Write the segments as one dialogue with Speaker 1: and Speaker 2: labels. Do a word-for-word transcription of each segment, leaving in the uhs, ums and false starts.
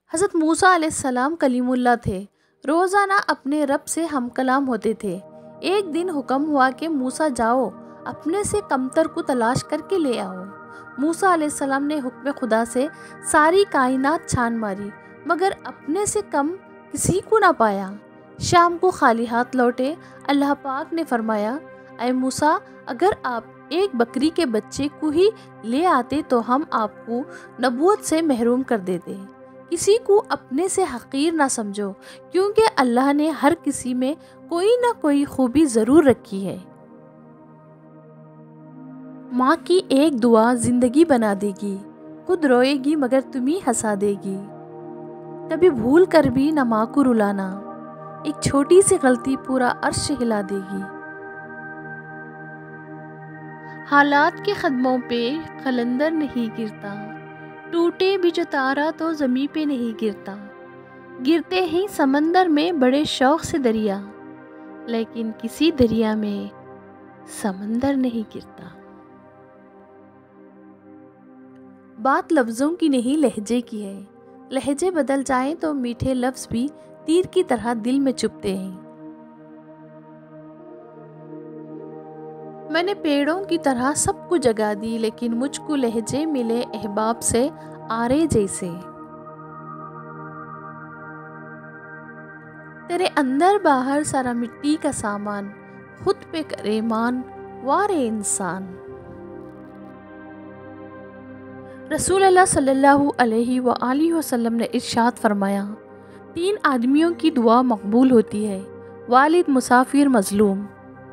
Speaker 1: حضرت موسیٰ علیہ السلام کلیم اللہ تھے، روزانہ اپنے رب سے ہم کلام ہوتے تھے۔ ایک دن حکم ہوا کہ موسیٰ جاؤ، اپنے سے کمتر کو تلاش کر کے لے آؤ۔ موسیٰ علیہ السلام نے حکم خدا سے ساری کائنات چھان ماری، مگر اپنے سے کم کسی کو نہ پایا۔ شام کو خالی ہاتھ لوٹے۔ اللہ پاک نے فرمایا، اے موسیٰ، اگر آپ ایک بکری کے بچے کو ہی لے آتے تو ہم آپ کو نبوت سے محروم کر دیتے۔ کسی کو اپنے سے حقیر نہ سمجھو، کیونکہ اللہ نے ہر کسی میں کوئی نہ کوئی خوبی ضرور رکھی ہے۔ ماں کی ایک دعا زندگی بنا دے گی، خود روئے گی مگر تمہیں ہنسا دے گی۔ کبھی بھول کر بھی نہ ماں کو رلانا، ایک چھوٹی سی غلطی پورا عرش ہلا دے گی۔ حالات کے قدموں پہ قلندر نہیں گرتا، ٹوٹے بھی جو تارا تو زمیں پہ نہیں گرتا۔ گرتے ہیں سمندر میں بڑے شوق سے دریا، لیکن کسی دریا میں سمندر نہیں گرتا۔ بات لفظوں کی نہیں لہجے کی ہے، لہجے بدل جائیں تو میٹھے لفظ بھی تیر کی طرح دل میں چبھتے ہیں۔ میں نے پیڑوں کی طرح سب کو جگا دی، لیکن مجھ کو لہجے ملے احباب سے آرے جیسے۔ تیرے اندر باہر سارا مٹی کا سامان، خود پہ کرے مان وارے انسان۔ رسول اللہ صلی اللہ علیہ وآلہ وسلم نے ارشاد فرمایا، تین آدمیوں کی دعا مقبول ہوتی ہے، والد، مسافر، مظلوم۔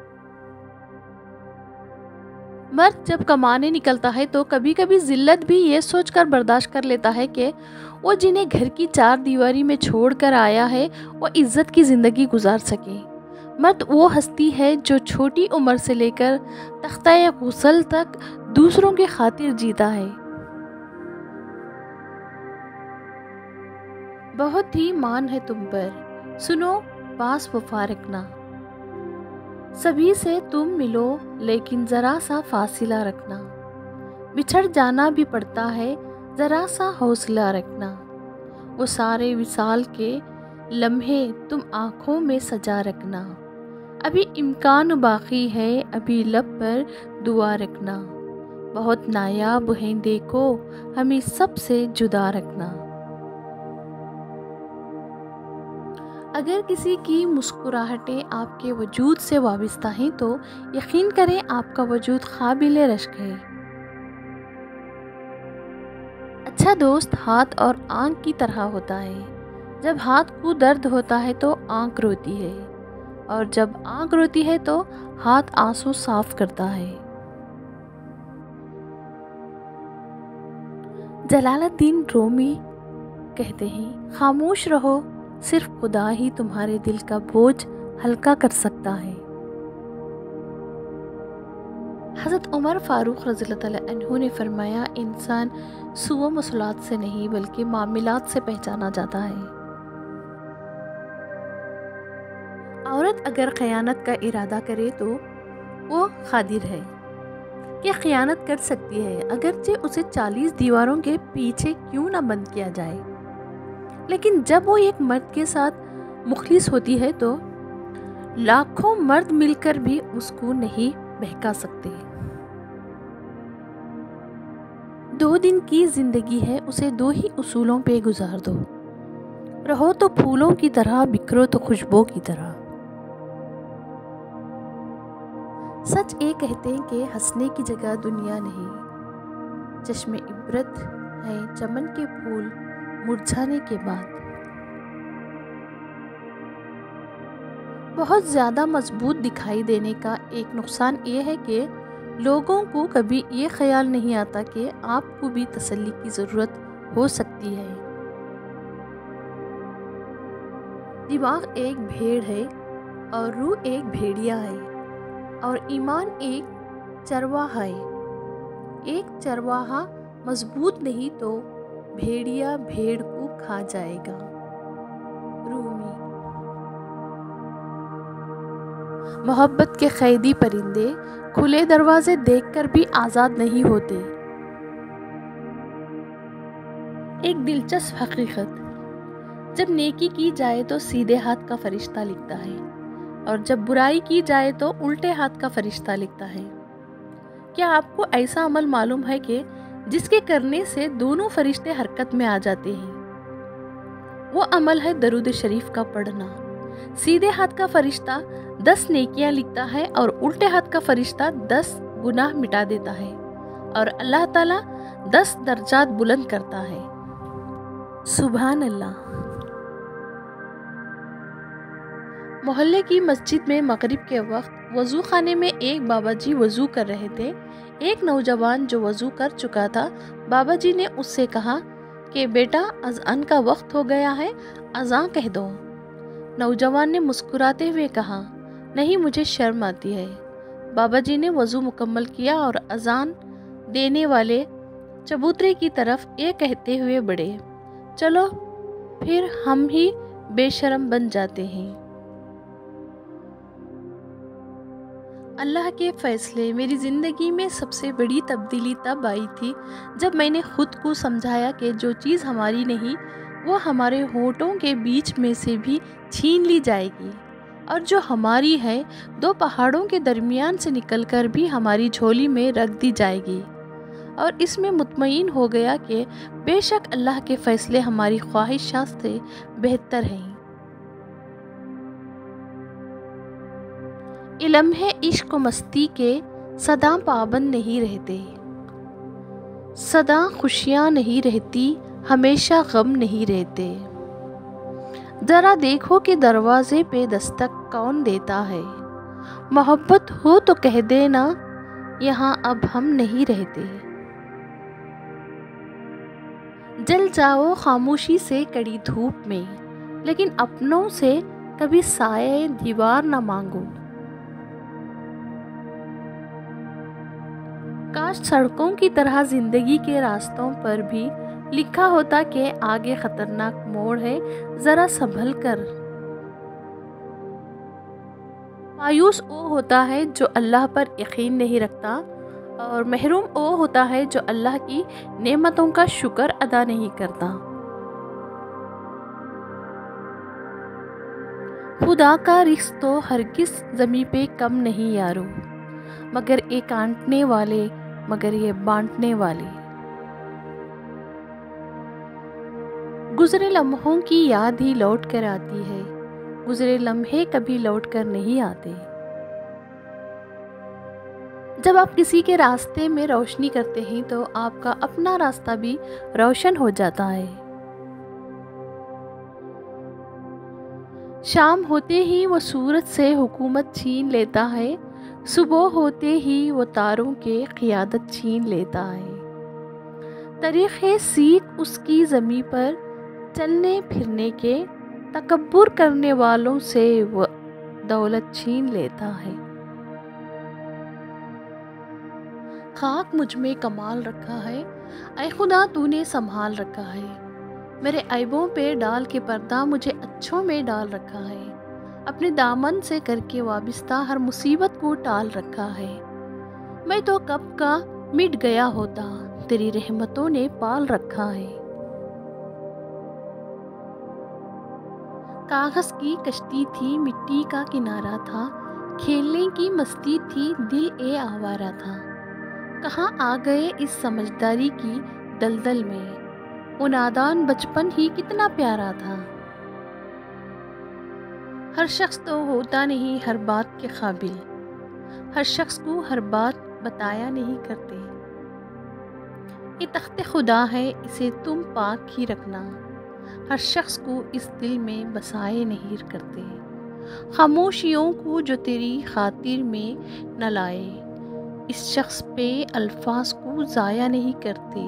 Speaker 1: مرد جب کمانے نکلتا ہے تو کبھی کبھی ذلت بھی یہ سوچ کر برداشت کر لیتا ہے کہ وہ جنہیں گھر کی چار دیواری میں چھوڑ کر آیا ہے وہ عزت کی زندگی گزار سکے۔ مرد وہ ہستی ہے جو چھوٹی عمر سے لے کر تختہ غسل تک دوسروں کی خاطر جیتا ہے۔ بہت ہی مان ہے تم پر، سنو پاس وفا رکھنا۔ سبھی سے تم ملو لیکن ذرا سا فاصلہ رکھنا۔ بچھڑ جانا بھی پڑتا ہے، ذرا سا حوصلہ رکھنا۔ وہ سارے وصال کے لمحے تم آنکھوں میں سجا رکھنا۔ ابھی امکان باقی ہے، ابھی لب پر دعا رکھنا۔ بہت نایاب ہیں دیکھو، ہمیں سب سے جدا رکھنا۔ اگر کسی کی مسکراہٹیں آپ کے وجود سے وابستہ ہیں تو یقین کریں آپ کا وجود قابل رشک ہے۔ اچھا دوست ہاتھ اور آنکھ کی طرح ہوتا ہے، جب ہاتھ کو درد ہوتا ہے تو آنکھ روتی ہے، اور جب آنکھ روتی ہے تو ہاتھ آنسو صاف کرتا ہے۔ جلال الدین رومی کہتے ہیں، خاموش رہو، صرف خدا ہی تمہارے دل کا بوجھ ہلکا کر سکتا ہے۔ حضرت عمر فاروق رضی اللہ تعالیٰ عنہ نے فرمایا، انسان سوء و مسلات سے نہیں بلکہ معاملات سے پہچانا جاتا ہے۔ عورت اگر خیانت کا ارادہ کرے تو وہ قادر ہے کہ خیانت کر سکتی ہے، اگرچہ اسے چالیس دیواروں کے پیچھے کیوں نہ بند کیا جائے، لیکن جب وہ ایک مرد کے ساتھ مخلص ہوتی ہے تو لاکھوں مرد مل کر بھی اس کو نہیں بہکا سکتے۔ دو دن کی زندگی ہے، اسے دو ہی اصولوں پہ گزار دو، رہو تو پھولوں کی طرح، بکھرو تو خوشبو کی طرح۔ سچ یہ کہتے ہیں کہ ہنسنے کی جگہ دنیا نہیں، چشم عبرت ہے چمن کے پھول مرجھانے کے بعد۔ بہت زیادہ مضبوط دکھائی دینے کا ایک نقصان یہ ہے کہ لوگوں کو کبھی یہ خیال نہیں آتا کہ آپ کو بھی تسلی کی ضرورت ہو سکتی ہے۔ دماغ ایک بھیڑ ہے اور روح ایک بھیڑیا ہے، اور ایمان ایک چرواہا ہے۔ ایک چرواہا مضبوط نہیں تو بھیڑیا بھیڑ کو کھا جائے گا۔ رومی۔ محبت کے قیدی پرندے کھلے دروازے دیکھ کر بھی آزاد نہیں ہوتے۔ ایک دلچسپ حقیقت، جب نیکی کی جائے تو سیدھے ہاتھ کا فرشتہ لکھتا ہے اور جب برائی کی جائے تو الٹے ہاتھ کا فرشتہ لکھتا ہے۔ کیا آپ کو ایسا عمل معلوم ہے کہ جس کے کرنے سے دونوں فرشتے حرکت میں آ جاتے ہیں؟ وہ عمل ہے درود شریف کا پڑھنا۔ سیدھے ہاتھ کا فرشتہ دس نیکیاں لکھتا ہے اور الٹے ہاتھ کا فرشتہ دس گناہ مٹا دیتا ہے اور اللہ تعالیٰ دس درجات بلند کرتا ہے۔ سبحان اللہ۔ محلے کی مسجد میں مغرب کے وقت وضو خانے میں ایک بابا جی وضو کر رہے تھے۔ ایک نوجوان جو وضو کر چکا تھا، بابا جی نے اس سے کہا کہ بیٹا اذان کا وقت ہو گیا ہے، اذان کہہ دو۔ نوجوان نے مسکراتے ہوئے کہا، نہیں مجھے شرم آتی ہے۔ بابا جی نے وضو مکمل کیا اور اذان دینے والے چبوترے کی طرف یہ کہتے ہوئے بڑھے، چلو پھر ہم ہی بے شرم بن جاتے ہیں۔ اللہ کے فیصلے۔ میری زندگی میں سب سے بڑی تبدیلی تب آئی تھی جب میں نے خود کو سمجھایا کہ جو چیز ہماری نہیں وہ ہمارے ہونٹوں کے بیچ میں سے بھی چھین لی جائے گی، اور جو ہماری ہے دو پہاڑوں کے درمیان سے نکل کر بھی ہماری جھولی میں رکھ دی جائے گی۔ اور اس میں مطمئن ہو گیا کہ بے شک اللہ کے فیصلے ہماری خواہشات سے بہتر ہیں۔ علم ہے عشق و مستی کے سدا پابند نہیں رہتے، سدا خوشیاں نہیں رہتی، ہمیشہ غم نہیں رہتے۔ ذرا دیکھو کہ دروازے پہ دستک کون دیتا ہے، محبت ہو تو کہہ دینا یہاں اب ہم نہیں رہتے۔ جل جاؤ خاموشی سے کڑی دھوپ میں، لیکن اپنوں سے کبھی سایہ دیوار نہ مانگو۔ کاش سڑکوں کی طرح زندگی کے راستوں پر بھی لکھا ہوتا کہ آگے خطرناک موڑ ہے، ذرا سنبھل کر۔ مایوس وہ ہوتا ہے جو اللہ پر یقین نہیں رکھتا، اور محروم وہ ہوتا ہے جو اللہ کی نعمتوں کا شکر ادا نہیں کرتا۔ خدا کا رزق تو ہرگز زمیں پہ کم نہیں یارو، مگر یہ کاٹنے والے مگر یہ بانٹنے والے۔ گزرے لمحوں کی یاد ہی لوٹ کر آتی ہے، گزرے لمحے کبھی لوٹ کر نہیں آتے۔ جب آپ کسی کے راستے میں روشنی کرتے ہیں تو آپ کا اپنا راستہ بھی روشن ہو جاتا ہے۔ شام ہوتے ہی وہ سورج سے حکومت چھین لیتا ہے، صبح ہوتے ہی وہ تاروں کے قیادت چھین لیتا ہے۔ طریق سیکھ اس کی زمیں پر چلنے پھرنے کے، تکبر کرنے والوں سے وہ دولت چھین لیتا ہے۔ خاک مجھ میں کمال رکھا ہے، اے خدا تو نے سنبھال رکھا ہے۔ میرے عیبوں پہ ڈال کے پردہ مجھے اچھوں میں ڈال رکھا ہے۔ اپنے دامن سے کر کے وابستہ ہر مصیبت کو ٹال رکھا ہے۔ میں تو کب کا مٹ گیا ہوتا، تیری رحمتوں نے پال رکھا ہے۔ کاغذ کی کشتی تھی، مٹی کا کنارہ تھا، کھیلنے کی مستی تھی، دل اے آوارہ تھا۔ کہاں آ گئے اس سمجھداری کی دلدل میں، وہ نادان بچپن ہی کتنا پیارا تھا۔ ہر شخص تو ہوتا نہیں ہر بات کے قابل، ہر شخص کو ہر بات بتایا نہیں کرتے۔ یہ تخت خدا ہے، اسے تم پاک ہی رکھنا، ہر شخص کو اس دل میں بسائے نہیں کرتے۔ خاموشیوں کو جو تیری خاطر میں نہ لائے، اس شخص پہ الفاظ کو ضائع نہیں کرتے۔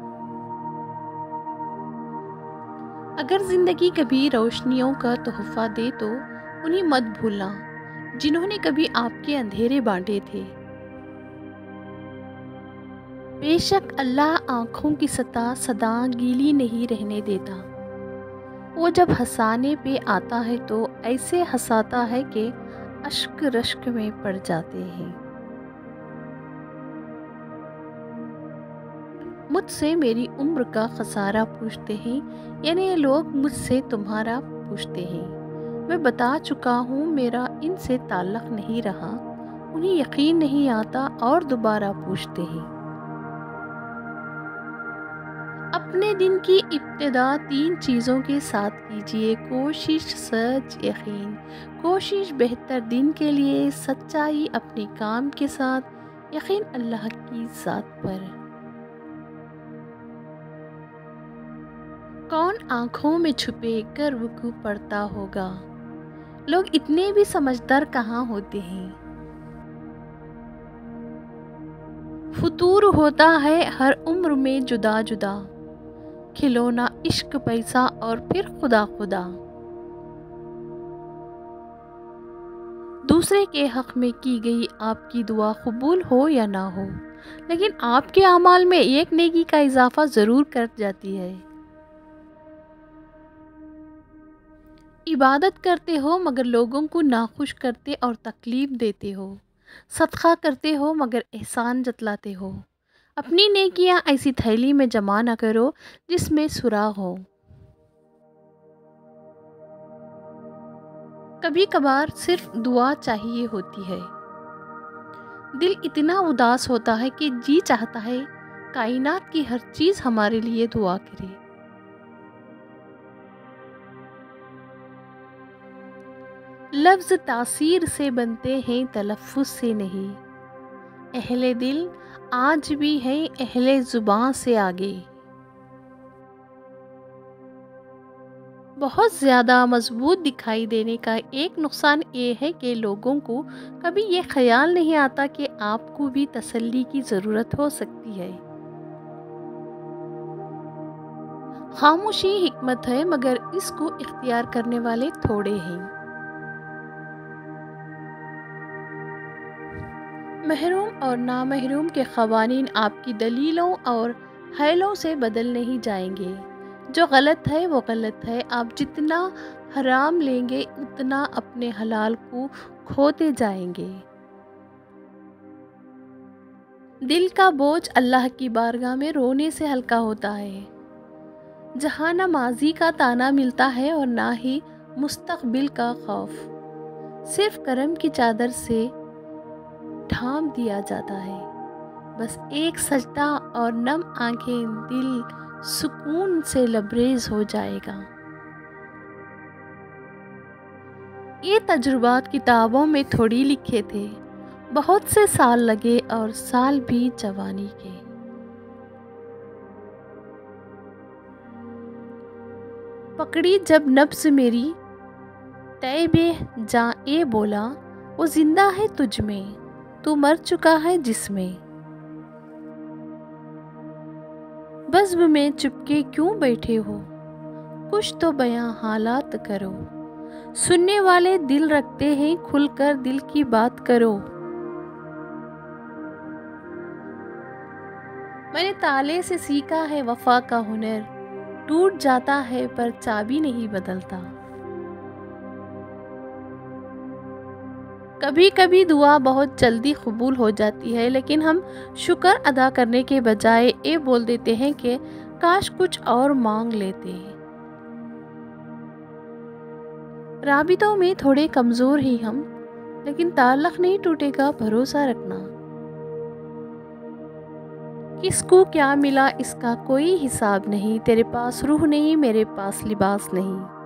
Speaker 1: اگر زندگی کبھی روشنیوں کا تحفہ دے تو انہیں مت بھولنا جنہوں نے کبھی آپ کے اندھیرے بانٹے تھے۔ بے شک اللہ آنکھوں کی سطح سدا گیلی نہیں رہنے دیتا، وہ جب ہنسانے پہ آتا ہے تو ایسے ہنساتا ہے کہ اشک رشک میں پڑ جاتے ہیں۔ مجھ سے میری عمر کا خسارہ پوچھتے ہیں، یعنی یہ لوگ مجھ سے تمہارا پوچھتے ہیں۔ میں بتا چکا ہوں میرا ان سے تعلق نہیں رہا، انہیں یقین نہیں آتا اور دوبارہ پوچھتے ہیں۔ اپنے دن کی ابتدا تین چیزوں کے ساتھ کیجیے: کوشش، سچ، یقین۔ کوشش بہتر دن کے لیے، سچائی اپنے کام کے ساتھ، یقین اللہ کی ذات پر۔ کون آنکھوں میں چھپے کر وقوع پڑتا ہوگا؟ لوگ اتنے بھی سمجھدار کہاں ہوتے ہیں؟ فطور ہوتا ہے ہر عمر میں جدا جدا، کھلونا عشق، پیسہ اور پھر خدا خدا۔ دوسرے کے حق میں کی گئی آپ کی دعا قبول ہو یا نہ ہو، لیکن آپ کے اعمال میں ایک نیکی کا اضافہ ضرور کر جاتی ہے۔ عبادت کرتے ہو مگر لوگوں کو ناخوش کرتے اور تکلیف دیتے ہو، صدقہ کرتے ہو مگر احسان جتلاتے ہو۔ اپنی نیکیاں ایسی تھیلی میں جمع نہ کرو جس میں سراغ ہو۔ کبھی کبھار صرف دعا چاہیے ہوتی ہے۔ دل اتنا اداس ہوتا ہے کہ جی چاہتا ہے کائنات کی ہر چیز ہمارے لیے دعا کرے۔ لفظ تاثیر سے بنتے ہیں، تلفظ سے نہیں۔ اہل دل آج بھی ہیں اہل زبان سے آگے۔ بہت زیادہ مضبوط دکھائی دینے کا ایک نقصان یہ ہے کہ لوگوں کو کبھی یہ خیال نہیں آتا کہ آپ کو بھی تسلی کی ضرورت ہو سکتی ہے۔ خاموشی حکمت ہے مگر اس کو اختیار کرنے والے تھوڑے ہیں۔ محروم اور نامحروم کے قوانین آپ کی دلیلوں اور حیلوں سے بدل نہیں جائیں گے۔ جو غلط ہے وہ غلط ہے، آپ جتنا حرام لیں گے اتنا اپنے حلال کو کھوتے جائیں گے۔ دل کا بوجھ اللہ کی بارگاہ میں رونے سے ہلکا ہوتا ہے، جہاں نہ ماضی کا تانا ملتا ہے اور نہ ہی مستقبل کا خوف، صرف کرم کی چادر سے ڈھانپ دیا جاتا ہے۔ بس ایک سجدہ اور نم آنکھیں، دل سکون سے لبریز ہو جائے گا۔ یہ تجربات کتابوں میں تھوڑی لکھے تھے، بہت سے سال لگے اور سال بھی جوانی کے۔ پکڑی جب نبض میری طیبِ جاں اے بولا، وہ زندہ ہے تجھ میں، تو مر چکا ہے جس میں۔ بزم میں چپکے کیوں بیٹھے ہو، کچھ تو بیاں حالات کرو، سننے والے دل رکھتے ہیں، کھل کر دل کی بات کرو۔ میں نے تالے سے سیکھا ہے وفا کا ہنر، ٹوٹ جاتا ہے پر چابی نہیں بدلتا۔ کبھی کبھی دعا بہت جلدی قبول ہو جاتی ہے، لیکن ہم شکر ادا کرنے کے بجائے یہ بول دیتے ہیں کہ کاش کچھ اور مانگ لیتے۔ رابطوں میں تھوڑے کمزور ہی ہم، لیکن تعلق نہیں ٹوٹے گا، بھروسہ رکھنا۔ کس کو کیا ملا اس کا کوئی حساب نہیں، تیرے پاس روح نہیں، میرے پاس لباس نہیں۔